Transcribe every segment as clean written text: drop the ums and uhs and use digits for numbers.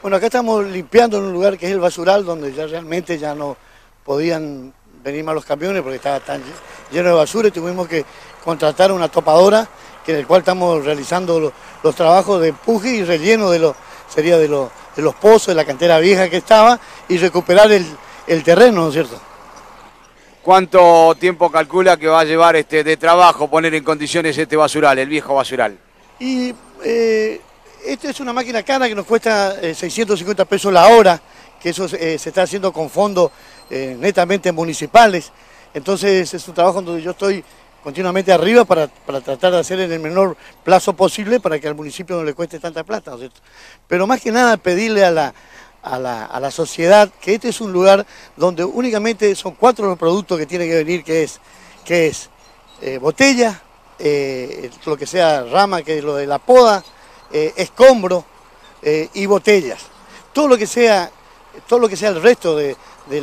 Bueno, acá estamos limpiando en un lugar que es el basural, donde ya realmente ya no podían venir más los camiones porque estaba tan lleno de basura y tuvimos que contratar una topadora, en el cual estamos realizando los trabajos de empuje y relleno de los pozos, de la cantera vieja que estaba, y recuperar el terreno, ¿no es cierto? ¿Cuánto tiempo calcula que va a llevar de trabajo poner en condiciones este basural, el viejo basural? Y esta es una máquina cara que nos cuesta 650 pesos la hora, que eso se está haciendo con fondos netamente municipales. Entonces es un trabajo donde yo estoy continuamente arriba para tratar de hacer en el menor plazo posible para que al municipio no le cueste tanta plata, ¿no es cierto? Pero más que nada pedirle a la sociedad que este es un lugar donde únicamente son 4 los productos que tiene que venir, que es botella, lo que sea rama, que es lo de la poda, escombro y botellas. Todo lo que sea el resto de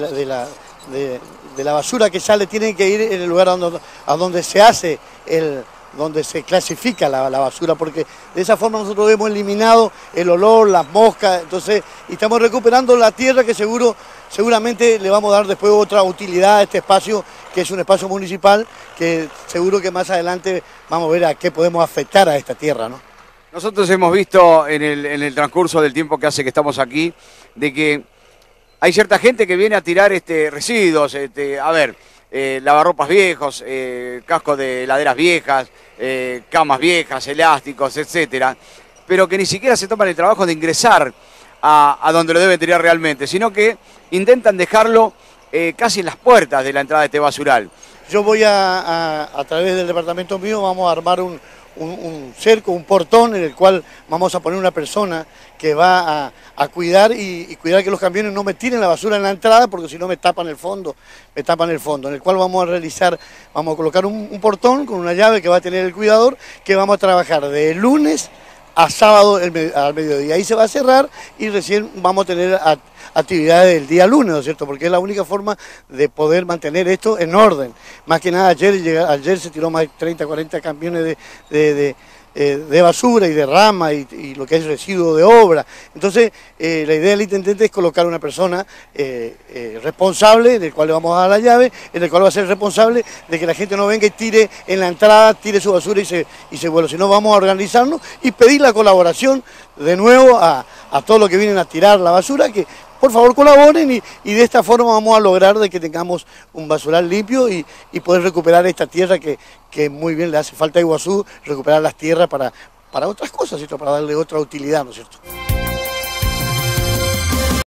la basura que sale tiene que ir en el lugar a donde se hace donde se clasifica la basura, porque de esa forma nosotros hemos eliminado el olor, las moscas, entonces, y estamos recuperando la tierra que seguramente le vamos a dar después otra utilidad a este espacio, que es un espacio municipal, que seguro que más adelante vamos a ver a qué podemos afectar a esta tierra, ¿no? Nosotros hemos visto en el transcurso del tiempo que hace que estamos aquí, de que hay cierta gente que viene a tirar residuos, lavarropas viejos, cascos de heladeras viejas, camas viejas, elásticos, etcétera, pero que ni siquiera se toman el trabajo de ingresar a donde lo deben tirar realmente, sino que intentan dejarlo casi en las puertas de la entrada de este basural. Yo voy a través del departamento mío, vamos a armar un cerco, un portón en el cual vamos a poner una persona que va a cuidar y cuidar que los camiones no me tiren la basura en la entrada, porque si no me tapan el fondo, en el cual vamos a colocar un portón con una llave que va a tener el cuidador, que vamos a trabajar de lunes a sábado al mediodía. Ahí se va a cerrar y recién vamos a tener actividades del día lunes, ¿no es cierto? Porque es la única forma de poder mantener esto en orden. Más que nada ayer se tiró más de 30, 40 camiones de basura y de rama y lo que es residuo de obra. Entonces la idea del intendente es colocar una persona responsable, en el cual le vamos a dar la llave, en el cual va a ser responsable de que la gente no venga y tire en la entrada, tire su basura y se vuelva. Si no, vamos a organizarnos y pedir la colaboración de nuevo a todos los que vienen a tirar la basura, que por favor colaboren y de esta forma vamos a lograr de que tengamos un basural limpio y poder recuperar esta tierra que muy bien le hace falta a Iguazú, recuperar las tierras para otras cosas, ¿cierto? Para darle otra utilidad, ¿no es cierto?